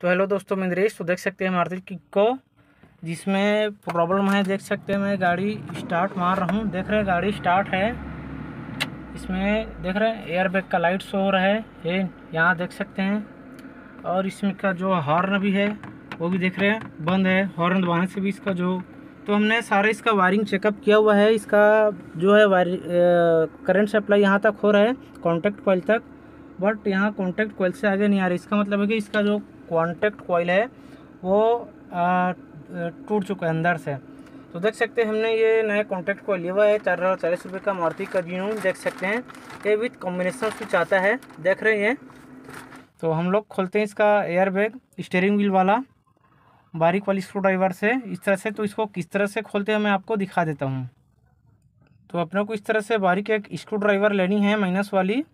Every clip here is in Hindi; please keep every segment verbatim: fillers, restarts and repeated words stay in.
तो हेलो दोस्तों, मैं नरेश। तो देख सकते हैं मारुति किको जिसमें प्रॉब्लम है। देख सकते हैं मैं गाड़ी स्टार्ट मार रहा हूँ, देख रहे हैं गाड़ी स्टार्ट है। इसमें देख रहे हैं एयर बैग का लाइट शो हो रहा है, ये यहाँ देख सकते हैं। और इसमें का जो हॉर्न भी है वो भी देख रहे हैं बंद है। हॉर्न दबाने से भी इसका जो तो हमने सारा इसका वायरिंग चेकअप किया हुआ है। इसका जो है वायरिंग करंट सप्लाई यहाँ तक हो रहा है, कॉन्टैक्ट कॉइल तक, बट यहाँ कॉन्टैक्ट कॉइल से आगे नहीं आ रही। इसका मतलब है कि इसका जो कॉन्टैक्ट कॉइल है वो टूट चुका है अंदर से। तो देख सकते हैं हमने ये नया कॉन्टैक्ट कॉइल लिया हुआ है, चार हज़ार चालीस रुपये का मारुति का जिनून। देख सकते हैं ये विथ कॉम्बिनेशन स्विच आता है, देख रहे हैं। तो हम लोग खोलते हैं इसका एयर बैग स्टीयरिंग व्हील वाला बारीक वाली स्क्रू ड्राइवर से इस तरह से। तो इसको किस तरह से खोलते हैं मैं आपको दिखा देता हूँ। तो अपने को इस तरह से बारीक एक स्क्रू ड्राइवर लेनी है, माइनस वाली,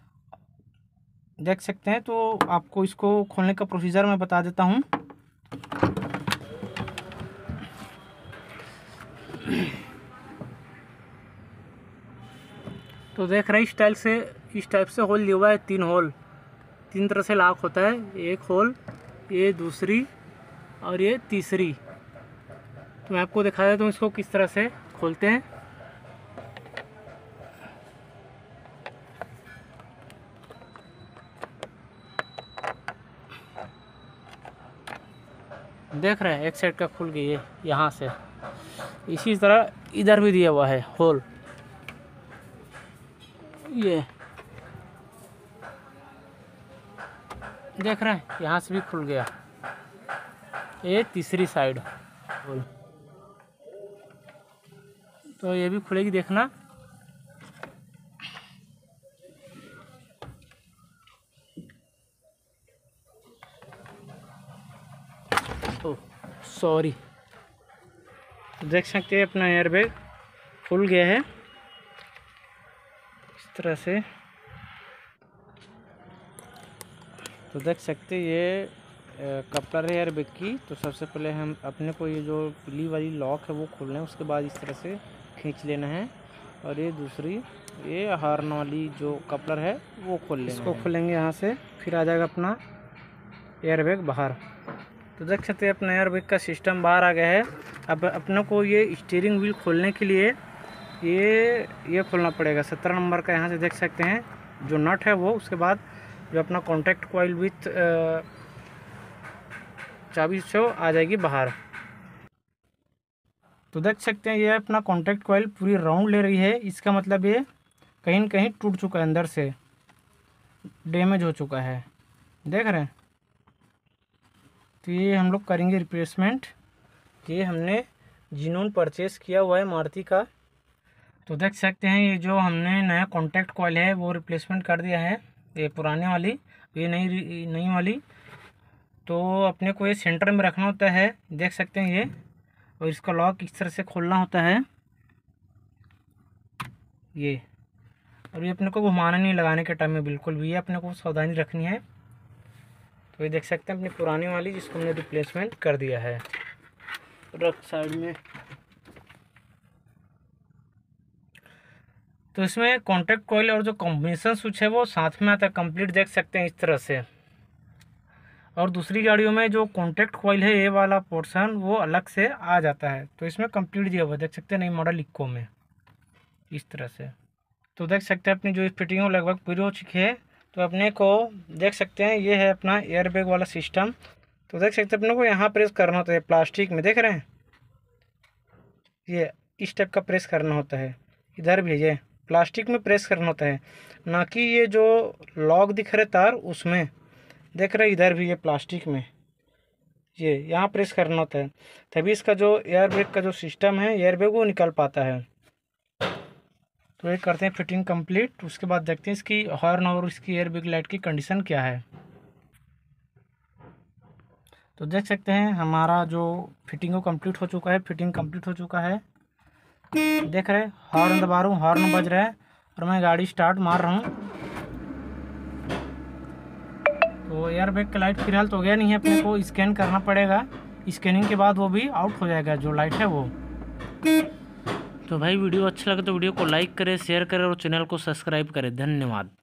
देख सकते हैं। तो आपको इसको खोलने का प्रोसीजर मैं बता देता हूँ। तो देख रहे हैं इस टाइप से इस टाइप से होल लिया हुआ है, तीन होल, तीन तरह से लॉक होता है। एक होल, ये दूसरी और ये तीसरी। तो मैं आपको दिखा देता हूँ इसको किस तरह से खोलते हैं। देख रहे हैं एक साइड का खुल गई है यहाँ से, इसी तरह इधर भी दिया हुआ है होल, ये देख रहे हैं यहाँ से भी खुल गया। ये तीसरी साइड होल, तो ये भी खुलेगी, देखना। ओह सॉरी, देख सकते हैं अपना एयर बैग खुल गया है इस तरह से। तो देख सकते हैं ये कपलर है एयर बैग की। तो सबसे पहले हम अपने को ये जो पीली वाली लॉक है वो खोलना है, उसके बाद इस तरह से खींच लेना है। और ये दूसरी ये हॉर्न वाली जो कपलर है वो खोल लेंगे। इसको खोलेंगे यहाँ से, फिर आ जाएगा अपना एयर बैग बाहर। तो देख सकते हैं अपना एयर बैग का सिस्टम बाहर आ गया है। अब अपने को ये स्टीयरिंग व्हील खोलने के लिए ये ये खोलना पड़ेगा, सत्रह नंबर का। यहाँ से देख सकते हैं जो नट है वो, उसके बाद जो अपना कॉन्टैक्ट कॉइल विथ चाबी से आ जाएगी बाहर। तो देख सकते हैं ये अपना कॉन्टैक्ट कॉइल पूरी राउंड ले रही है। इसका मतलब ये कहीं न कहीं टूट चुका है, अंदर से डैमेज हो चुका है, देख रहे हैं। तो ये हम लोग करेंगे रिप्लेसमेंट। ये हमने जिनून परचेस किया हुआ है मारुति का। तो देख सकते हैं ये जो हमने नया कॉन्टैक्ट कॉइल है वो रिप्लेसमेंट कर दिया है, ये पुराने वाली, ये नई नई वाली। तो अपने को ये सेंटर में रखना होता है, देख सकते हैं ये। और इसका लॉक इस तरह से खोलना होता है ये। और ये अपने को घुमाना नहीं, लगाने के टाइम में बिल्कुल भी, ये अपने को सावधानी रखनी है। तो ये देख सकते हैं अपनी पुरानी वाली जिसको हमने रिप्लेसमेंट कर दिया है, रख साइड में। तो इसमें कॉन्टैक्ट कॉइल और जो कॉम्बिनेशन स्विच है वो साथ में आता है कंप्लीट, देख सकते हैं इस तरह से। और दूसरी गाड़ियों में जो कॉन्टैक्ट कॉइल है ये वाला पोर्शन वो अलग से आ जाता है। तो इसमें कंप्लीट दिया हुआ है, देख सकते हैं नई मॉडल इक्को में इस तरह से। तो देख सकते हैं अपनी जो फिटिंग लगभग पूरी हो चुकी है। तो अपने को देख सकते हैं ये है अपना एयर बैग वाला सिस्टम। तो देख सकते हैं अपने को यहाँ प्रेस करना होता है प्लास्टिक में, देख रहे हैं ये इस टाइप का प्रेस करना होता है। इधर भी ये प्लास्टिक में प्रेस करना होता है, ना कि ये जो लॉक दिख रहे तार उसमें, देख रहे हैं इधर भी ये प्लास्टिक में ये यहाँ प्रेस करना होता है, तभी इसका जो एयर बैग का जो सिस्टम है एयर बैग वो निकल पाता है। तो ये करते हैं फिटिंग कंप्लीट, उसके बाद देखते हैं इसकी हॉर्न और इसकी एयर बैग लाइट की कंडीशन क्या है। तो देख सकते हैं हमारा जो फिटिंग वो कंप्लीट हो चुका है, फिटिंग कंप्लीट हो चुका है। देख रहे हैं हॉर्न दबा रहा हूँ, हॉर्न बज रहा है और मैं गाड़ी स्टार्ट मार रहा हूँ। तो एयर बैग का लाइट फिलहाल तो गया नहीं है, अपने को स्कैन करना पड़ेगा। स्कैनिंग के बाद वो भी आउट हो जाएगा जो लाइट है वो। तो भाई वीडियो अच्छा लगे तो वीडियो को लाइक करें, शेयर करें और चैनल को सब्सक्राइब करें। धन्यवाद।